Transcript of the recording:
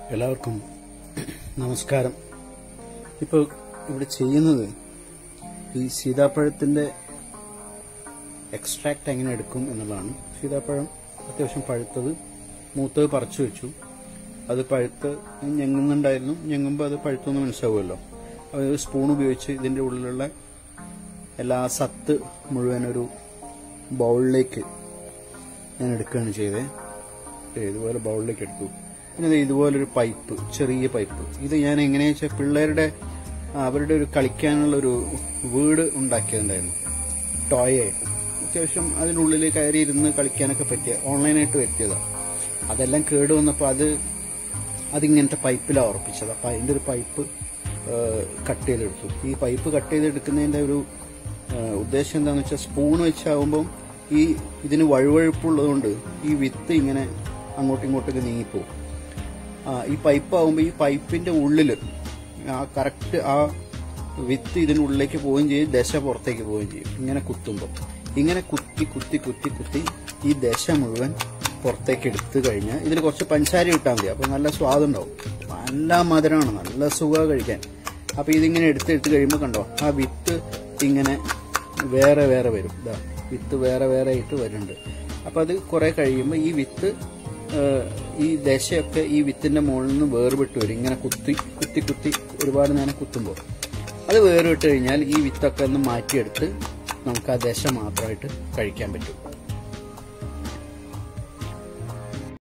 എല്ലാവർക്കും നമസ്കാരം. ഇപ്പോൾ ഇവിടെ ചെയ്യുന്നത് ഈ സീതാപ്പഴത്തിന്റെ എക്സ്ട്രാക്ട് എങ്ങനെ എടുക്കും എന്നുള്ളതാണ്. സീതാപ്പഴം അത്യാവശ്യം പഴുത്തത് മൂത്തത് പറിച്ചു വെച്ചു. അത് പഴുത്ത് ഞെങ്ങുന്നുണ്ടായിരുന്നു. ഞെങ്ങുമ്പോൾ അത് പഴുത്തെന്ന് മനസ്സിലാവുമല്ലോ. അത് സ്പൂൺ ഉപയോഗിച്ച് ഇതിന്റെ ഉള്ളിലുള്ള എല്ലാ സത്ത് മുഴുവൻ ഒരു ബൗളിലേക്ക് ഞാൻ എടുക്കുകയാണ് ചെയ്തത്. ഇതുപോലെ ബൗളിലേക്ക് എടുത്തു. പിന്നെ ഇതുപോലൊരു പൈപ്പ്, ചെറിയ പൈപ്പ്. ഇത് ഞാൻ എങ്ങനെയാ വെച്ചാൽ പിള്ളേരുടെ അവരുടെ ഒരു കളിക്കാനുള്ള ഒരു വീട് ഉണ്ടാക്കിയതുണ്ടായിരുന്നു, ടോയ് ആയിട്ട്. അത്യാവശ്യം അതിനുള്ളിൽ കയറി ഇരുന്ന് കളിക്കാനൊക്കെ പറ്റിയ ഓൺലൈനായിട്ട് പറ്റിയതാണ്. അതെല്ലാം കേട് വന്നപ്പോൾ അതിങ്ങനത്തെ പൈപ്പിലാണ് ഉറപ്പിച്ചത്. അപ്പം അതിൻ്റെ ഒരു പൈപ്പ് കട്ട് ചെയ്തെടുത്തു. ഈ പൈപ്പ് കട്ട് ചെയ്തെടുക്കുന്നതിൻ്റെ ഒരു ഉദ്ദേശം എന്താണെന്ന് വെച്ചാൽ സ്പൂൺ വെച്ചാകുമ്പം ഇതിന് വഴുവഴുപ്പുള്ളതുകൊണ്ട് ഈ വിത്ത് ഇങ്ങനെ അങ്ങോട്ടും ഇങ്ങോട്ടൊക്കെ നീങ്ങിപ്പോകും. ഈ പൈപ്പ് ആകുമ്പോൾ ഈ പൈപ്പിന്റെ ഉള്ളിൽ കറക്റ്റ് ആ വിത്ത് ഇതിനുള്ളിലേക്ക് പോവുകയും ചെയ്യും, ദശ പുറത്തേക്ക് പോവുകയും ചെയ്യും. ഇങ്ങനെ കുത്തുമ്പോൾ ഇങ്ങനെ കുത്തി കുത്തി കുത്തി കുത്തി ഈ ദശ മുഴുവൻ പുറത്തേക്ക് എടുത്തു കഴിഞ്ഞാൽ ഇതിൽ കുറച്ച് പഞ്ചസാര ഇട്ടാൽ മതി. അപ്പോൾ നല്ല സ്വാദുണ്ടാവും, നല്ല മധുരമാണ്, നല്ല സുഖം കഴിക്കാൻ. അപ്പോൾ ഇതിങ്ങനെ എടുത്ത് കഴിയുമ്പോൾ കണ്ടോ, ആ വിത്ത് ഇങ്ങനെ വേറെ വേറെ വരും. ഇതാ വിത്ത് വേറെ വേറെ ആയിട്ട് വരുന്നുണ്ട്. അപ്പോൾ അത് കുറെ കഴിയുമ്പോൾ ഈ വിത്ത് ഈ ദശയൊക്കെ ഈ വിത്തിന്റെ മുകളിൽ നിന്ന് വേർപെട്ട് വരും. ഇങ്ങനെ കുത്തി കുത്തി കുത്തി ഒരുപാട് നേരം കുത്തുമ്പോൾ അത് വേർപെട്ട് കഴിഞ്ഞാൽ ഈ വിത്തൊക്കെ ഒന്ന് മാറ്റിയെടുത്ത് നമുക്ക് ആ ദശ മാത്രമായിട്ട് കഴിക്കാൻ പറ്റും.